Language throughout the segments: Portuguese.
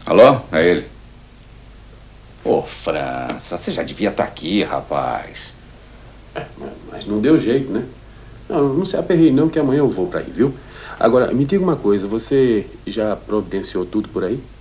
Alô? É ele. Ô, França, você já devia estar aqui, rapaz. Mas não deu jeito, né? Não se aperreie não, que amanhã eu vou pra aí, viu? Agora, me diga uma coisa, você já providenciou tudo por aí?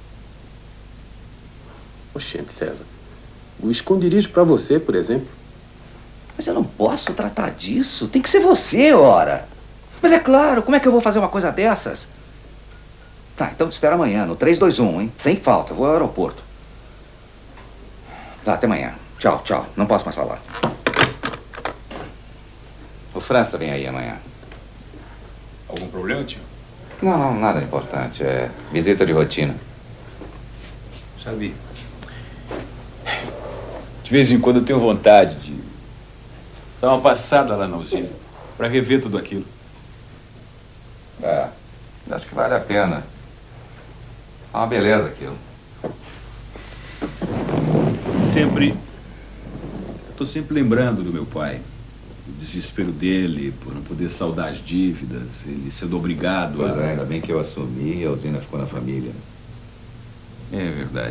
Oxente, César. O esconderijo pra você, por exemplo. Mas eu não posso tratar disso. Tem que ser você, ora. Mas é claro, como é que eu vou fazer uma coisa dessas? Tá, então te espero amanhã, no 321, hein? Sem falta, eu vou ao aeroporto. Tá, até amanhã. Tchau, tchau. Não posso mais falar. O França vem aí amanhã. Algum problema, tio? Não, nada importante. É visita de rotina. Sabe, de vez em quando eu tenho vontade de dar uma passada lá na usina para rever tudo aquilo. É, acho que vale a pena. É uma beleza aquilo. Estou sempre lembrando do meu pai. O desespero dele por não poder saldar as dívidas, ele sendo obrigado Pois é, ainda bem que eu assumi e a usina ficou na família. É verdade.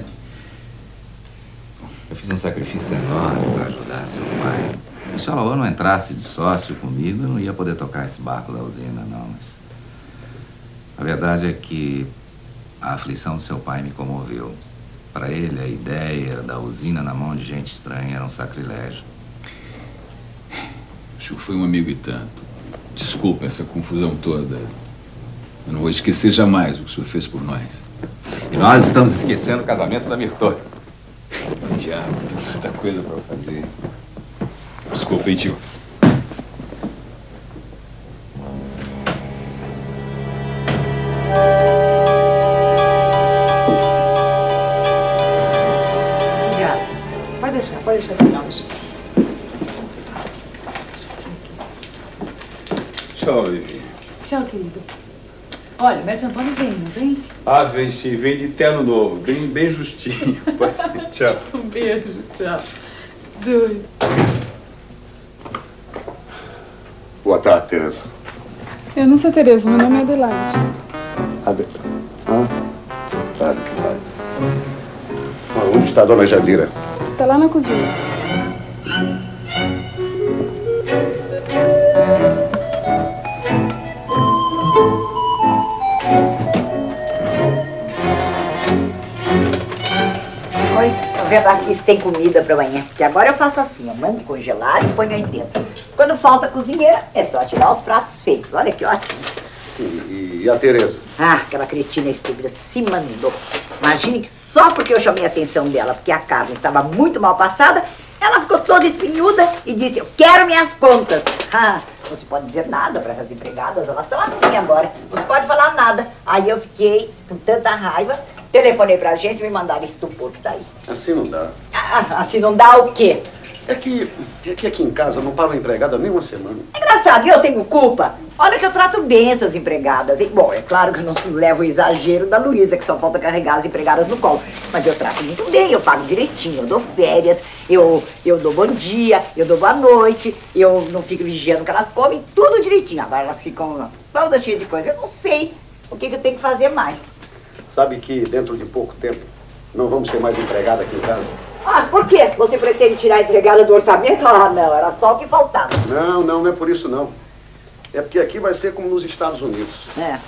Eu fiz um sacrifício enorme para ajudar seu pai. Se o Alaô não entrasse de sócio comigo, eu não ia poder tocar esse barco da usina, não. Mas a verdade é que a aflição do seu pai me comoveu. Para ele, a ideia da usina na mão de gente estranha era um sacrilégio. O senhor foi um amigo e tanto. Desculpa essa confusão toda. Eu não vou esquecer jamais o que o senhor fez por nós. E nós estamos esquecendo o casamento da Mirtô. Diabo, tem tanta coisa para fazer. Desculpa, hein, tio. Obrigada. Pode deixar aqui, não. Tchau, Vivi. Tchau, querido. Olha, o mestre Antônio vem, não vem? Ah, vem sim, vem de terno novo, bem justinho. Tchau. Um beijo, tchau. Doido. Boa tarde, Tereza. Eu não sou Tereza, meu nome é Adelaide. Sabe que vai. Onde está a dona Jadira? Está lá na cozinha. Oi, vou ver aqui se tem comida para amanhã. Porque agora eu faço assim, eu mando congelar e ponho aí dentro. Quando falta cozinheira, é só tirar os pratos feitos. Olha que ótimo. E a Tereza? Ah, aquela cretina estúpida se mandou. Imagine que só porque eu chamei a atenção dela, porque a carne estava muito mal passada, ela ficou toda espinhuda e disse, eu quero minhas contas. Ah, não se pode dizer nada para as empregadas, elas são assim agora. Não se pode falar nada. Aí eu fiquei com tanta raiva, telefonei para a agência e me mandaram estupor que tá aí. Assim não dá. Ah, assim não dá o quê? É que aqui em casa não estava empregada nem uma semana. Engraçado, eu tenho culpa. Olha que eu trato bem essas empregadas, hein? Bom, é claro que eu não se levo o exagero da Luísa, que só falta carregar as empregadas no colo. Mas eu trato muito bem, eu pago direitinho, eu dou férias, eu dou bom dia, eu dou boa noite, eu não fico vigiando que elas comem, tudo direitinho. Agora elas ficam todas cheias de coisa. Eu não sei o que eu tenho que fazer mais. Sabe que dentro de pouco tempo não vamos ter mais empregada aqui em casa? Ah, por quê? Você pretende tirar a empregada do orçamento? Ah, não, era só o que faltava. Não é por isso não. É porque aqui vai ser como nos Estados Unidos.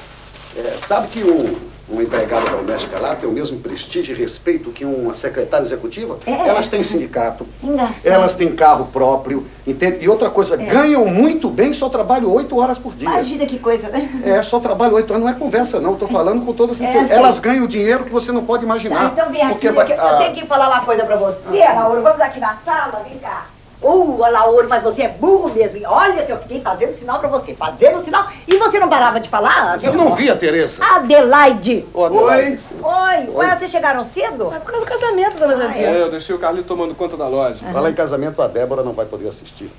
Sabe que uma empregada doméstica lá tem o mesmo prestígio e respeito que uma secretária executiva? Elas têm sindicato, Engraçado. elas têm carro próprio, entende? E outra coisa, ganham muito bem, só trabalham 8 horas por dia. Imagina que coisa, né? Só trabalho 8 horas, não é conversa não, estou falando com toda sinceridade. Sim. Elas ganham dinheiro que você não pode imaginar. Então vem aqui, porque que eu tenho que falar uma coisa pra você, Alauro. Vamos aqui na sala, vem cá. Alauro, mas você é burro mesmo. E olha que eu fiquei fazendo sinal pra você, fazendo sinal, e você não parava de falar? Eu não vi a Tereza. Adelaide. Adelaide. Oi. Ué, vocês chegaram cedo? É por causa do casamento, dona Jadira. Eu deixei o Carlinhos tomando conta da loja. Falar em casamento, a Débora não vai poder assistir.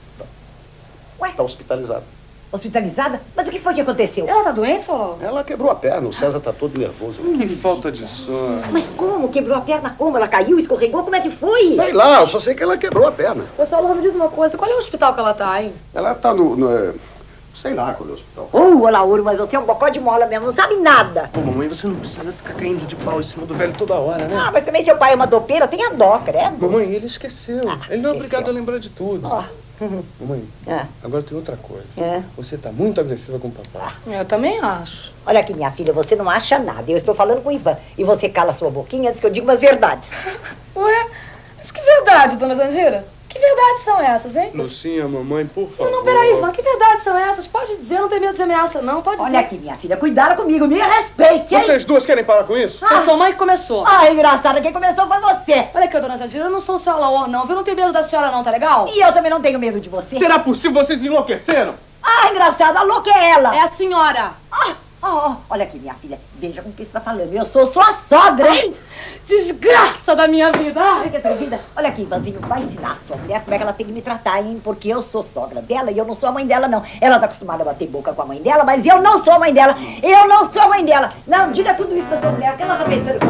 Ué? Está hospitalizada. Hospitalizada? Mas o que foi que aconteceu? Ela tá doente, Solon? Ela quebrou a perna, o César tá todo nervoso. Que falta de sono. Mas como? Quebrou a perna como? Ela caiu, escorregou? Como é que foi? Sei lá, eu só sei que ela quebrou a perna. Ô, Solon, me diz uma coisa. Qual é o hospital que ela tá, hein? Ela tá no Sei lá qual é o hospital. Lauro, mas você é um bocó de mola mesmo, não sabe nada. Ô, mamãe, você não precisa ficar caindo de pau em cima do velho toda hora, né? Ah, mas também seu pai é uma dopeira, tenha dó, credo. Mamãe, ele esqueceu. Ele não é obrigado a lembrar de tudo. Mamãe, É. agora tem outra coisa. É. Você tá muito agressiva com o papai. Eu também acho. Olha aqui, minha filha, você não acha nada. Eu estou falando com o Ivan. E você cala sua boquinha antes que eu diga umas verdades. Ué, mas que verdade, dona Jandira? Que verdades são essas, hein? Lucinha, mamãe, por favor. Não, peraí, Ivan, que verdades são essas? Pode dizer, não tem medo de ameaça, não, pode dizer. Olha aqui, minha filha, cuidado comigo, me respeite, hein? Vocês duas querem parar com isso? Foi sua mãe que começou. Ah, engraçada, quem começou foi você. Olha aqui, dona Jandira, eu não sou o seu Alaor, não, viu? Eu não tenho medo da senhora, não, tá legal? E eu também não tenho medo de você. Será possível? Vocês enlouqueceram? Ah, engraçada, a louca é ela. É a senhora. Olha aqui, minha filha, veja com o que você tá falando. Eu sou sua sogra, hein? Desgraça da minha vida. Ai, que atrevida. Olha aqui, Ivanzinho, vai ensinar a sua mulher como é que ela tem que me tratar, hein? Porque eu sou sogra dela e eu não sou a mãe dela, não. Ela tá acostumada a bater boca com a mãe dela, mas eu não sou a mãe dela. Eu não sou a mãe dela. Não, diga tudo isso pra sua mulher, porque ela tá pensando